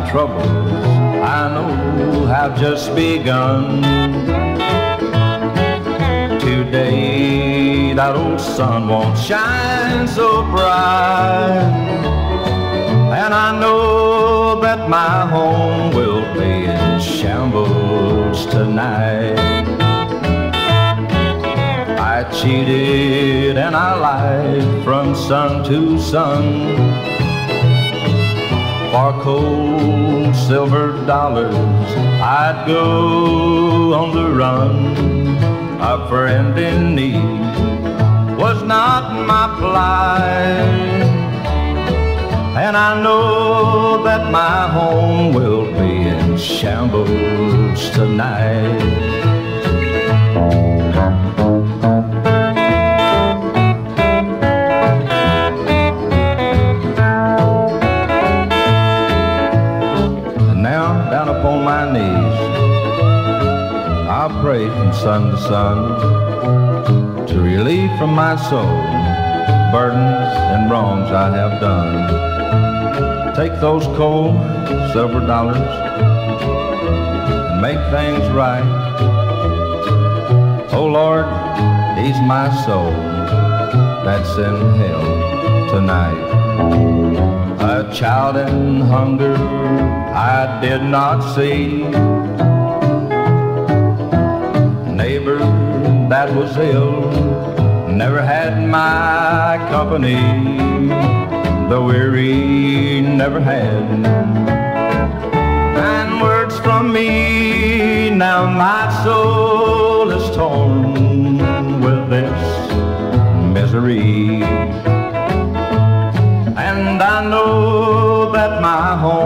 troubles I know have just begun. Today that old sun won't shine so bright, and I know that my home will be in shambles tonight. I cheated and I lied from sun to sun. For cold silver dollars I'd go on the run. A friend in need was not my plight, and I know that my home will be in shambles tonight. Down upon my knees, I'll pray from sun to sun, to relieve from my soul burdens and wrongs I have done. Take those cold silver dollars and make things right. Oh Lord, ease my soul that's in hell tonight. A child in hunger I did not see, neighbor that was ill never had my company, the weary never had. And words from me, now my soul is torn with this misery, and I know that my home